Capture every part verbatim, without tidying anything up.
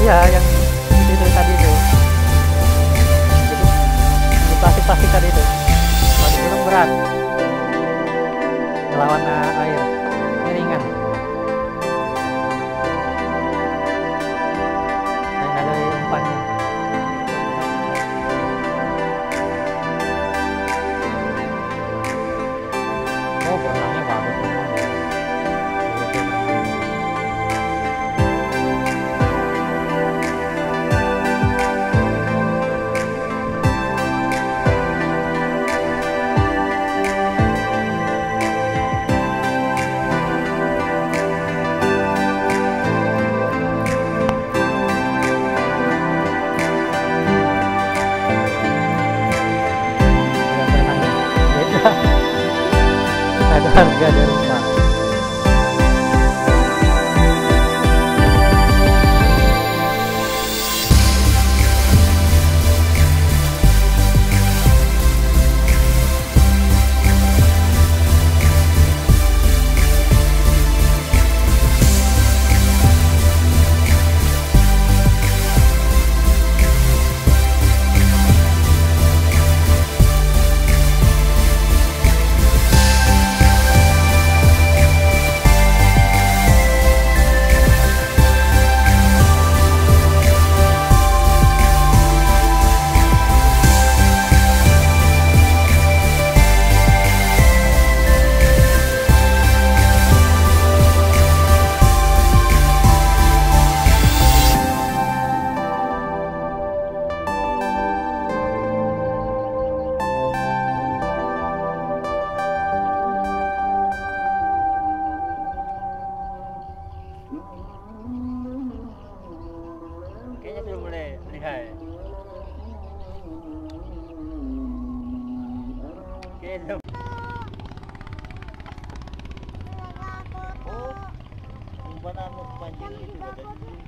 Iya, yang itu tadi itu. Jadi plastik-plastik tadi itu. Kalau di gunung berat. Melawan uh, air. Ini ringan. Yang ada di umpannya. Oh, berenangnya bagus. Ada harga dari rumah. Kayaknya sudah mulai lihai. Kayaknya oh, umpan anu pancing itu ada.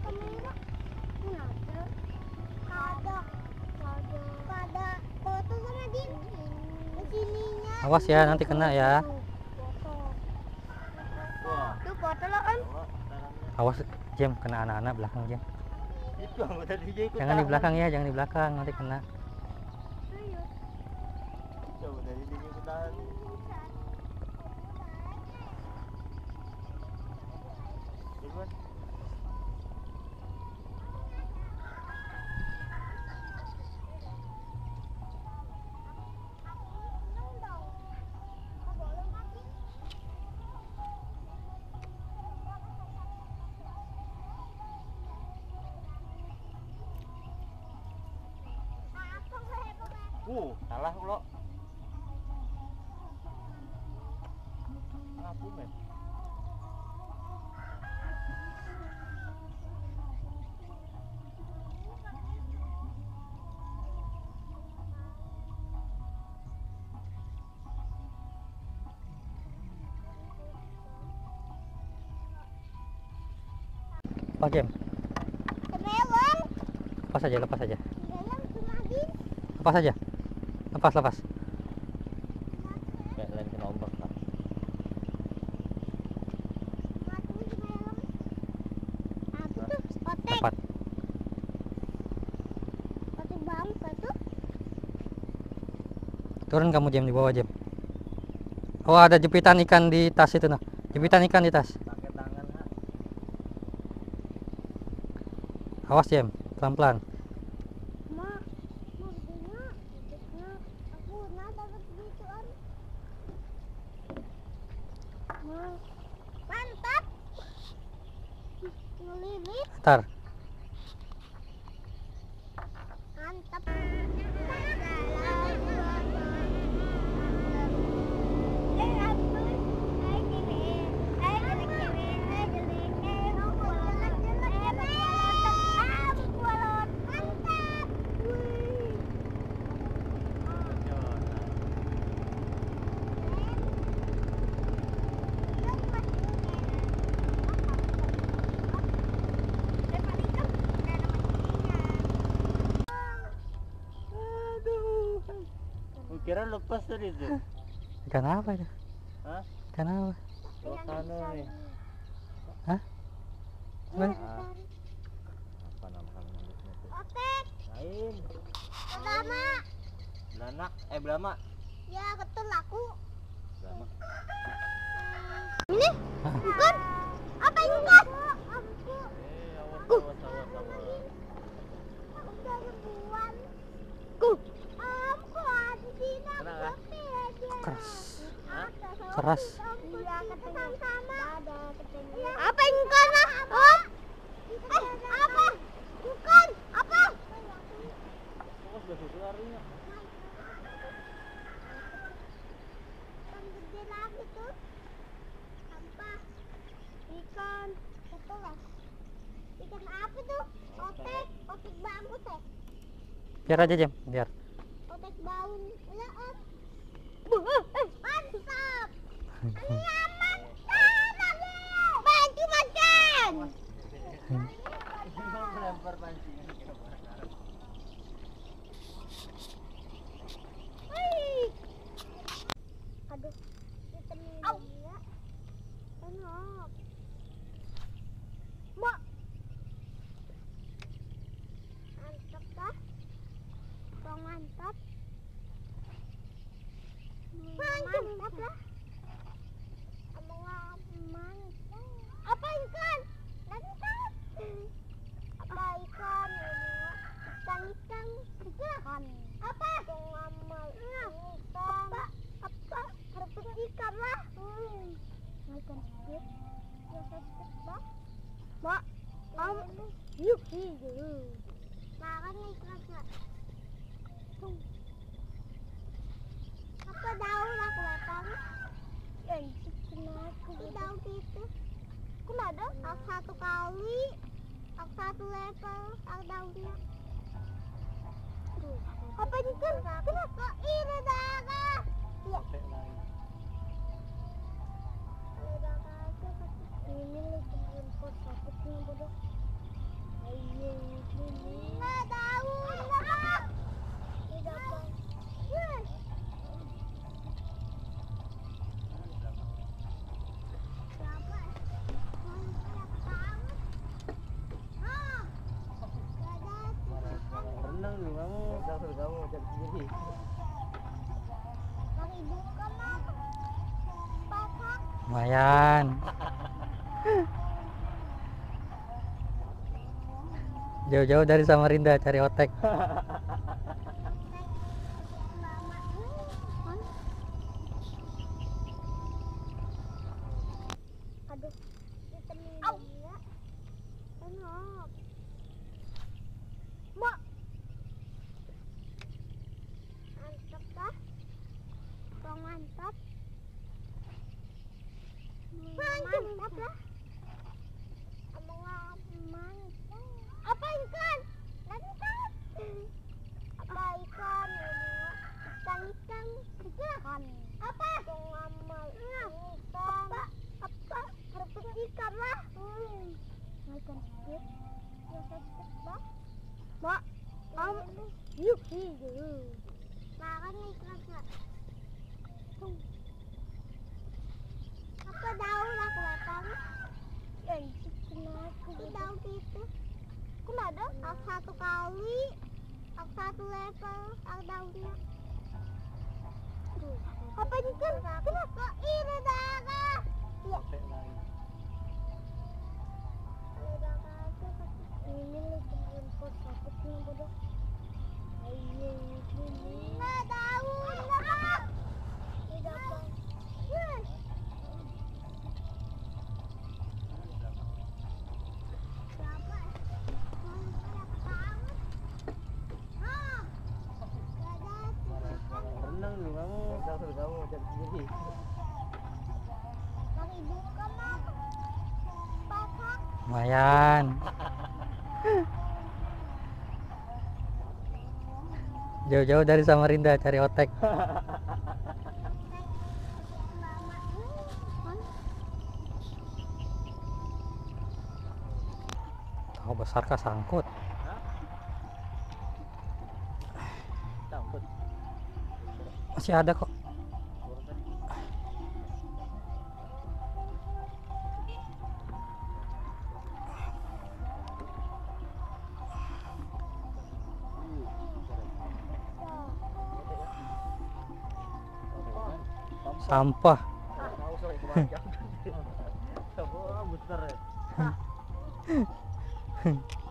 Awas ya, nanti kena ya. Tuh foto lo kan. Awas Jam, kena anak-anak belakang Jam. Itu yang tadi dia ikut. Jangan di belakang ya, jangan di belakang, nanti kena. Coba dari dia ikut tahan. Duluan. Uh, salah lo. Apa men? Apa Jam? Kemelong. Lepas aja, lepas aja. Kemelong cuma habis. Lepas aja. Lepas, lepas. Kayak lain kena ombak lah. Mati kemelong. Apa tuh? Otek. Tepat. Otek bangsa tuh. Turun kamu Jam, di bawah Jam. Oh, ada jepitan ikan di tas itu nah. Jepitan ikan di tas. Pakai tangan ha. Awas Jam, pelan-pelan. Ma, ma begini. Aku nah dapat gituan. Ma, mantap. Ngelilit. Ntar. Mantap. Kira lepas tadi itu. Ikan apa itu? Hah? Ikan apa? Wakano nih. Hah? Apa? Ah, apa nama Beranak, eh Brahma. Ya ketul aku. Brahma. Ini bukan apa ini kan? Aku Eh, awas, awas, awas, awas. aku dari buan. Ku. Aku ada di Kena kah? Keras. Hah? Keras. Iya, ketemu sama. Apa ini kan? Oh. Eh, apa? Bukan. Apa? Kok sudah susu larinya? Ikan gede lagi tuh. Sampah. Ikan. Betul lah. Ikan apa tuh? Otek. Otek bambu teh. Biar aja Jam, biar. Otek daun. Ya, Om. Eh, mantap. Ini aman. Lagi. Bantu makan. Mau melempar pancingan ke mana? Wih. Aduh. Au. Enak. Mak. Mantap kah? Kok mantap? Mantap lah. Mantap. Apa ikan? Lagi kan? Apa ikan? Ikan ikan ikan. Apa? Ngamal ikan. Apa? Apa? Perut ikan lah. Hmm. Ikan spit. Ikan spit lah. Mak, kamu yuk hidup. Makan ikan lah. Apa daun aku datang? Yang kenapa? Daun itu. Aku ada. Aku satu kali. Aku satu level. Aku daunnya. Apa ini kan? Kenapa ini darah? Iya. Capek lagi. Ini lagi impor sakitnya bodoh. Ayo ini. Nah, daun lah. Tidak apa. Yes. Siapa? Ah. Renang dulu kamu. Jangan kamu cari sendiri. Lagi buka mah. Pasak. Lumayan. Jauh-jauh dari Samarinda cari otek. Aduh, au, enak. Mak, mantap kah? Kok mantap? Mantap lah. Mantap. Apa ikan? Lagi kan? Apa ikan? Ikan ikan ikan. Apa? Ngamal ikan. Apa? Apa? Perut ikan lah. Hmm. Ikan spit. Ikan spit lah. Mak, kamu yuk hidup. Makan ikan lah. Apa daun aku datang? Yang kenapa? Daun itu. Aku ada. Aku satu kali. Aku satu level. Aku daunnya. Apa ini kan? Kenapa ini darah? Iya. Capek lagi. Ini lagi impor sakitnya bodoh. Ayo ini. Nah, daun lah. Tidak apa. Yes. Siapa? Ah. Renang dulu kamu. Jangan kamu cari sendiri. Lagi buka mah. Pasak. Lumayan. Jauh-jauh dari Samarinda cari otek. Tahu besar kah sangkut? Hah? Sangkut. Masih ada kok. Baru tadi. Sampah. Tahu sorry kemarin. Tahu besar ya.